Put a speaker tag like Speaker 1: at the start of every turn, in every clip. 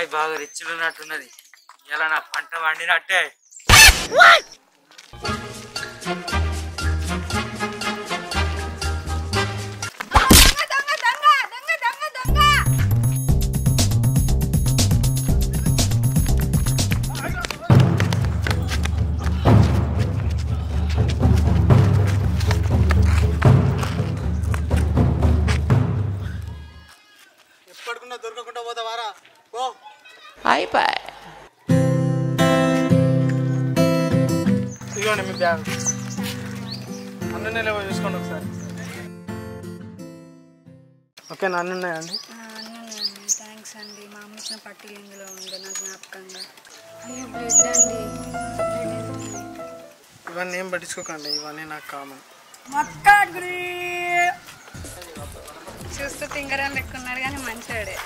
Speaker 1: అమ్మాయి బాగా రిచ్లు ఉన్నట్టున్నది. ఇలా నా పంట వండినట్టే.
Speaker 2: ఎప్పటికున్నా దొరకకుండా పోతావారా? ఓ
Speaker 1: అయిపోయి
Speaker 2: ఇదిగోండి మీ బ్యాగ్. అన్నీ లేవో చూసుకోండి ఒకసారి. ఓకేనా? అన్నీ ఉన్నాయండి?
Speaker 3: థ్యాంక్స్ అండి. మా అమ్మ ఇచ్చిన పట్టీలు ఇందులో ఉంది నా జ్ఞాపకంగా. అయ్యో బ్లడ్ అండి.
Speaker 2: ఇవన్నీ ఏం పట్టించుకోకండి, ఇవన్నీ నాకు కామన్.
Speaker 3: చూస్తూ తింగరం లెక్కున్నాడు కానీ మంచివాడే.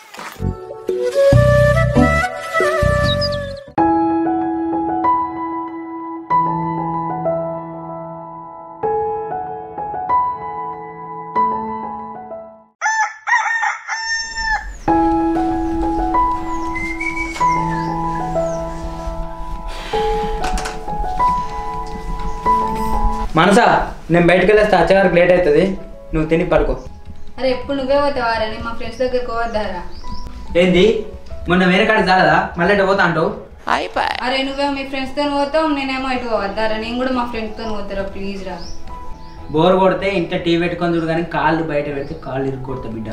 Speaker 1: మనసా, నేను బయటకు వెళ్ళేస్తా. వచ్చేవారికి లేట్ అవుతుంది. నువ్వు తిని పడుకో.
Speaker 3: అరే ఎప్పుడు నువ్వే పోతావారని మా ఫ్రెండ్స్ దగ్గరకు పోవద్దారా?
Speaker 1: ఏంది మొన్న వేరే కాడికి చాలదా? మళ్ళీ ఎటు పోతా అంటావు? అయిపోయి.
Speaker 3: అరే నువ్వేమో మీ ఫ్రెండ్స్తో పోతావు, నేనేమో ఇటు పోవద్దారా? నేను కూడా మా ఫ్రెండ్స్తో పోతారా? ప్లీజ్ రా.
Speaker 1: బోర్ కొడితే ఇంట్లో టీవీ పెట్టుకొని చూడు, కానీ కాళ్ళు బయట పెడితే కాళ్ళు ఇరుక్కొడతా బిడ్డ.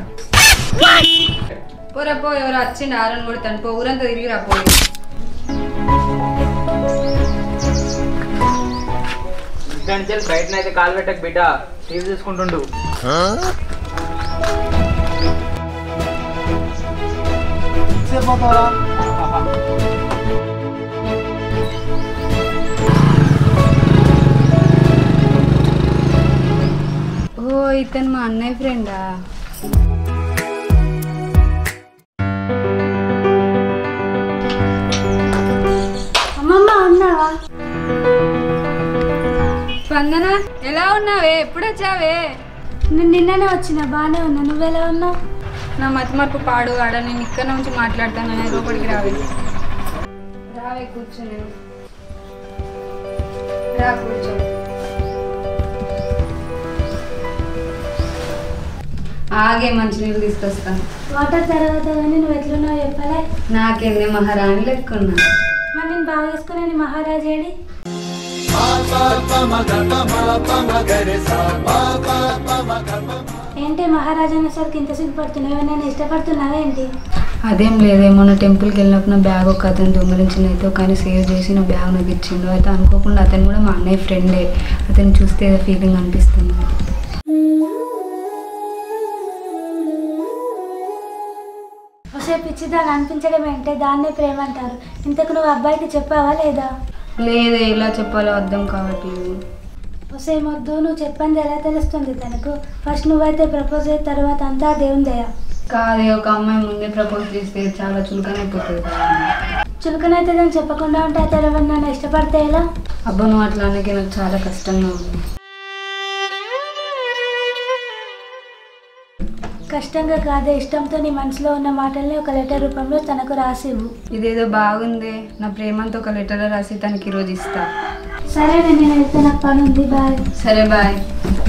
Speaker 3: పోరా పో, ఎవరు వచ్చిండు ఆరని కొడతాను. పో, ఊరంతా తిరిగి రా పోయి.
Speaker 1: బయటనైతే కాలు పెట్టక బిడ్డ, టీవీ చూసుకుంటుండు.
Speaker 3: ఓ ఇతను మా అన్నయ్య ఫ్రెండా?
Speaker 4: అమ్మమ్మ ఉన్నావా?
Speaker 3: స్పందన ఎలా ఉన్నావే? ఎప్పుడు వచ్చావే?
Speaker 4: నేను నిన్ననే వచ్చిన, బాగానే ఉన్నా. నువ్వెలా ఉన్నావు?
Speaker 3: నా మతిమరుపు పాడు ఆడ. నేను ఇక్కడ నుంచి మాట్లాడతాను, లోపలికి రావే. రావే కూర్చో. నేను రా కూర్చో. ఆగే మంచినీళ్ళు తీసుకొస్తాను.
Speaker 4: వాటర్ తర్వాత కానీ నువ్వు ఎట్లున్నావు చెప్పలే.
Speaker 3: నాకేంది మహారాణి లెక్కున్నా.
Speaker 4: మరి నేను బాగా వేసుకునే మహారాజేడి. ఏంటి మహారాజా అనేసరికి ఇంత సిగ్గుపడుతున్నావు? నేను ఇష్టపడుతున్నావా ఏంటి?
Speaker 3: అదేం లేదే, మొన్న టెంపుల్కి వెళ్ళినప్పుడు నా బ్యాగ్ ఒక అతను దొంగలించింది. అయితే ఒక ఆయన సేవ్ చేసి నా బ్యాగ్ నాకు ఇచ్చిండు. అయితే అనుకోకుండా అతను కూడా మా అన్నయ్య ఫ్రెండే. అతను చూస్తే ఏదో ఫీలింగ్ అనిపిస్తుంది.
Speaker 4: ఒకసారి పిచ్చిదాన్ని అనిపించడం ఏంటే దాన్నే ప్రేమ అంటారు. ఇంతకు నువ్వు అబ్బాయికి చెప్పావా లేదా?
Speaker 3: లేదే, ఇలా చెప్పాలో అర్థం కావట్లేదు.
Speaker 4: ఒసే మొద్దు, నువ్వు చెప్పింది ఎలా తెలుస్తుంది తనకు? ఫస్ట్ నువ్వైతే ప్రపోజ్ అయిన తర్వాత అంతా దేవుని దయ.
Speaker 3: కాదే, ఒక అమ్మాయి ముందే ప్రపోజ్ చేస్తే చాలా చులకనైపోతుంది.
Speaker 4: చులకనైతే దాన్ని చెప్పకుండా ఉంటే అతను ఎవరు నన్ను ఇష్టపడితే ఎలా?
Speaker 3: అబ్బా నువ్వు అట్లా అనకే, నాకు చాలా కష్టంగా ఉంది.
Speaker 4: కష్టంగా కాదే, ఇష్టంతో నీ మనసులో ఉన్న మాటల్ని ఒక లెటర్ రూపంలో తనకు రాసివ్వు.
Speaker 3: ఇదేదో బాగుంది. నా ప్రేమంతో ఒక లెటర్ రాసి తనకి ఈరోజు ఇస్తా.
Speaker 4: సరే నేను వెళ్తే నాకు పని ఉంది. బాయ్.
Speaker 3: సరే బాయ్.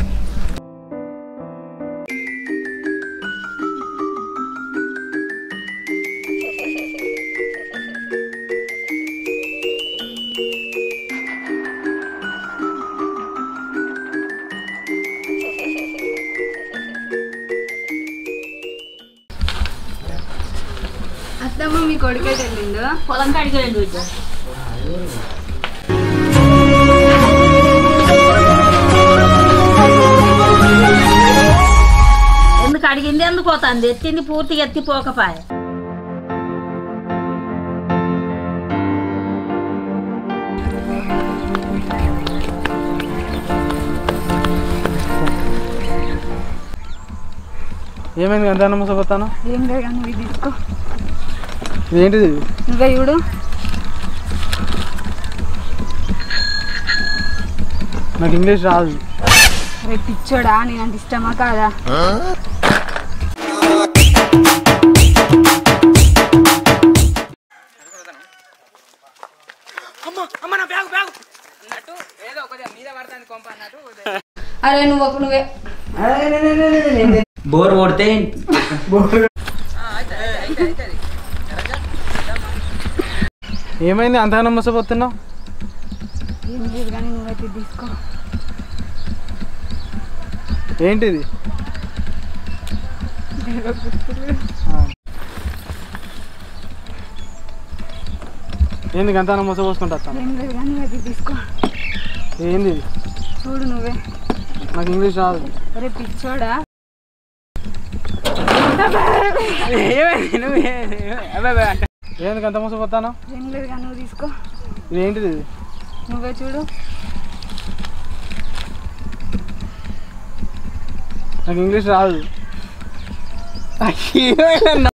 Speaker 3: అత్తమ్మ మీ కొడుకైతే వెళ్ళిండు?
Speaker 5: పొలం కాడికి వెళ్ళండి బిడ్డ. ఎందుకు అడిగింది? ఎందుకు పోతుంది? ఎత్తింది పూర్తిగా ఎత్తిపోకపాయ.
Speaker 2: ఏమైంది ఎంత నమ్మసపోతాను?
Speaker 3: ఏం లేదు కానీ నువ్వు తీసుకో.
Speaker 2: ఏంటిది?
Speaker 3: నువ్వే చూడు.
Speaker 2: నాకు ఇంగ్లీష్ రాదు.
Speaker 3: అరే పిచ్చోడా, నేనంటే ఇష్టమా కాదా? అరే నువ్వే
Speaker 1: బోర్ కొడితే
Speaker 2: ఏమైంది అంతగానో మోసపోతున్నావు?
Speaker 3: ఏం లేదు కానీ నువ్వైతే తీసుకో.
Speaker 2: ఏంటిది? ఏంది అంతగానో మోసపోసుకుంటా?
Speaker 3: ఏం లేదు కానీ నువ్వైతే తీసుకో.
Speaker 2: ఏంది?
Speaker 3: చూడు నువ్వే.
Speaker 2: నాకు ఇంగ్లీష్ రాదు.
Speaker 3: అరే పిచ్చోడా
Speaker 2: ఏంది అంత మోసపోతాను?
Speaker 3: ఏం లేదు కానీ నువ్వు తీసుకో.
Speaker 2: ఇది ఏంటిది?
Speaker 3: నువ్వే చూడు.
Speaker 2: నాకు ఇంగ్లీష్ రాదు.